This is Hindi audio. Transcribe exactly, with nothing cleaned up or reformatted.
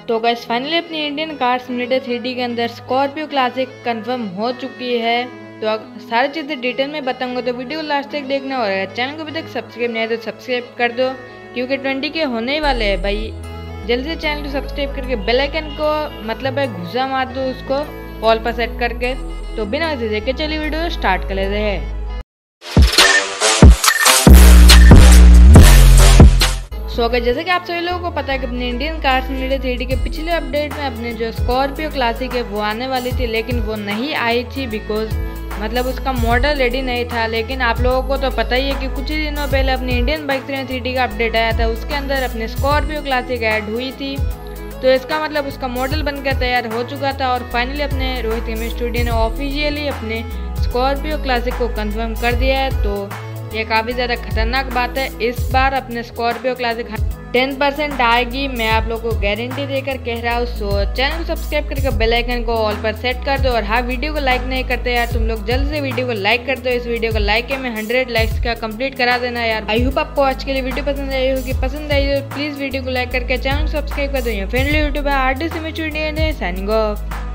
तो गाइस फाइनली अपनी Indian car simulator three D के अंदर स्कॉर्पियो क्लासिक कंफर्म हो चुकी है। तो सारी चीज़ें डिटेल में बताऊंगा, तो वीडियो को लास्ट तक देखना। और चैनल को अभी तक सब्सक्राइब नहीं है तो सब्सक्राइब कर दो, क्योंकि ट्वेंटी के होने ही वाले हैं भाई। जल्दी से चैनल को सब्सक्राइब करके बेल आइकन को मतलब है घुसा मार दो उसको ऑल पर सेट करके। तो बिना वजह देखे चलिए वीडियो स्टार्ट कर लेते हैं। सो अगर जैसे कि आप सभी लोगों को पता है कि अपने Indian car simulator three D के पिछले अपडेट में अपने जो स्कॉर्पियो क्लासिक है वो आने वाली थी, लेकिन वो नहीं आई थी बिकॉज मतलब उसका मॉडल रेडी नहीं था। लेकिन आप लोगों को तो पता ही है कि कुछ ही दिनों पहले अपनी इंडियन बाइक थ्री डी का अपडेट आया था, उसके अंदर अपने स्कॉर्पियो क्लासिक ऐड हुई थी। तो इसका मतलब उसका मॉडल बनकर तैयार हो चुका था और फाइनली अपने रोहित गेमिंग स्टूडियो ने ऑफिशियली अपने स्कॉर्पियो क्लासिक को कंफर्म कर दिया है। तो ये काफ़ी ज़्यादा खतरनाक बात है। इस बार अपने स्कॉर्पियो क्लासिक टेन परसेंट आएगी, मैं आप लोगों को गारंटी देकर कह रहा हूँ। सो चैनल को सब्सक्राइब करके बेल आइकन को ऑल पर सेट कर दो। और हाँ, वीडियो को लाइक नहीं करते यार तुम लोग, जल्द से वीडियो को लाइक कर दो। इस वीडियो को लाइक है मैं हंड्रेड लाइक्स का कंप्लीट करा देना यार। आई होप आपको आज के लिए वीडियो पसंद आई होगी। पसंद आई तो प्लीज़ वीडियो को लाइक करके चैनल को सब्सक्राइब कर दो। Friendly YouTuber R D signing of.